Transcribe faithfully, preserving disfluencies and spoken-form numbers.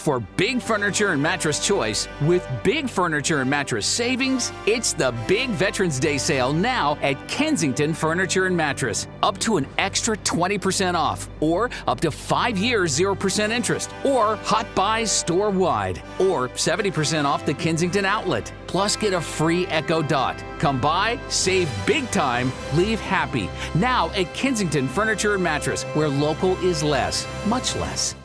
For big furniture and mattress choice with big furniture and mattress savings, it's the big Veterans Day sale now at Kensington Furniture and Mattress. Up to an extra twenty percent off, or up to five years zero percent interest, or hot buys store-wide, or seventy percent off the Kensington outlet. Plus, get a free Echo Dot. Come by, save big time, leave happy. Now at Kensington Furniture and Mattress, where local is less, much less.